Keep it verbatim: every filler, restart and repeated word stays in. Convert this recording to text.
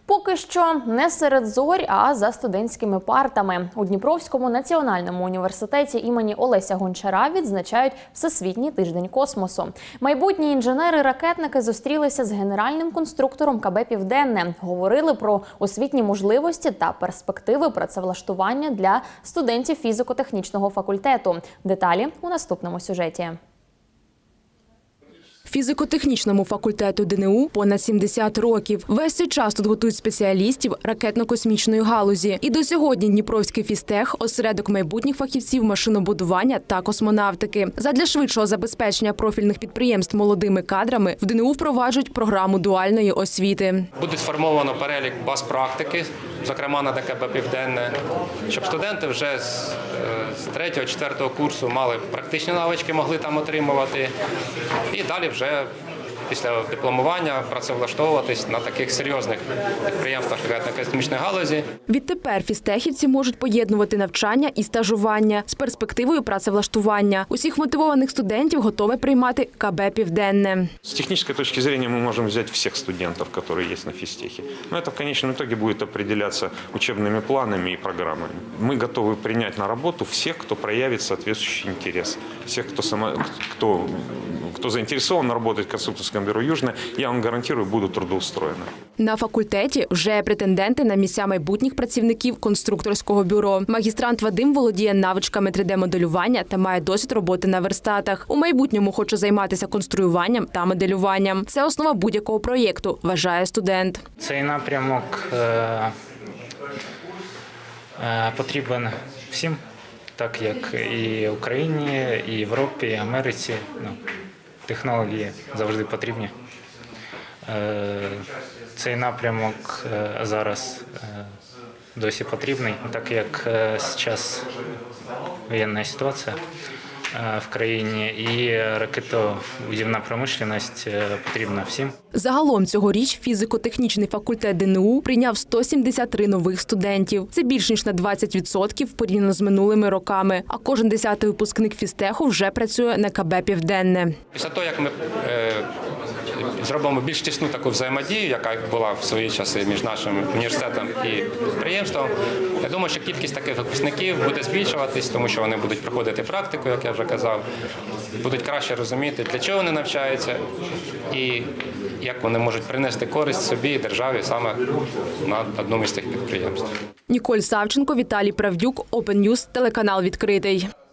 Поки що не серед зорь, а за студентськими партами. У Дніпровському національному університеті імені Олеся Гончара відзначають Всесвітній тиждень космосу. Майбутні інженери-ракетники зустрілися з генеральним конструктором ка бе «Південне». Говорили про освітні можливості та перспективи працевлаштування для студентів фізико-технічного факультету. Деталі у наступному сюжеті. Фізико-технічному факультету де ен у понад сімдесят років. Весь цей час тут готують спеціалістів ракетно-космічної галузі. І до сьогодні Дніпровський фізтех – осередок майбутніх фахівців машинобудування та космонавтики. Задля швидшого забезпечення профільних підприємств молодими кадрами в де ен у впроваджують програму дуальної освіти. Буде сформовано перелік баз практики, зокрема на ка бе «Південне», щоб студенти вже з третього-четвертого курсу мали практичні навички, могли там отримувати. І далі вже після дипломування працевлаштовуватись на таких серйозних підприємствах ракетно-космічної галузі. Відтепер фізтехівці можуть поєднувати навчання і стажування з перспективою працевлаштування. Усіх мотивованих студентів готове приймати ка бе «Південне». С технической точки зрения мы можем взять всех студентов, которые есть на физтехе. Но это в конечном итоге будет определяться учебными планами и программами. Мы готовы принять на работу всех, кто проявит соответствующий интерес. Всех, кто, само, кто, кто заинтересован работать в конструкторском бюро «Южное», я вам гарантирую, будут трудоустроены. На факультеті вже претенденти на місця майбутніх працівників конструкторського бюро. Магістрант Вадим володіє навичками три де моделювання та має досвід роботи на верстатах. У майбутньому хоче займатися конструюванням та моделюванням. Це основа будь-якого проєкту, вважає студент. Цей напрямок е, е, потрібен всім, так як і Україні, і Європі, і Америці. Ну, технології завжди потрібні. Цей напрямок зараз досі потрібний, так як зараз воєнна ситуація в країні і ракетобудівна промисловість потрібна всім. Загалом цьогоріч фізико-технічний факультет де ен у прийняв сто сімдесят три нових студентів. Це більш ніж на двадцять відсотків порівняно з минулими роками. А кожен десятий випускник фізтеху вже працює на ка бе «Південне». Після того, як ми е, зробимо більш тісну таку взаємодію, яка була в свої часи між нашим університетом і підприємством, я думаю, що кількість таких випускників буде збільшуватись, тому що вони будуть проходити практику, як я вже казав, будуть краще розуміти, для чого вони навчаються і як вони можуть принести користь собі і державі саме на одному із цих підприємств. Ніколь Савченко, Віталій Правдюк, Open News, телеканал «Відкритий».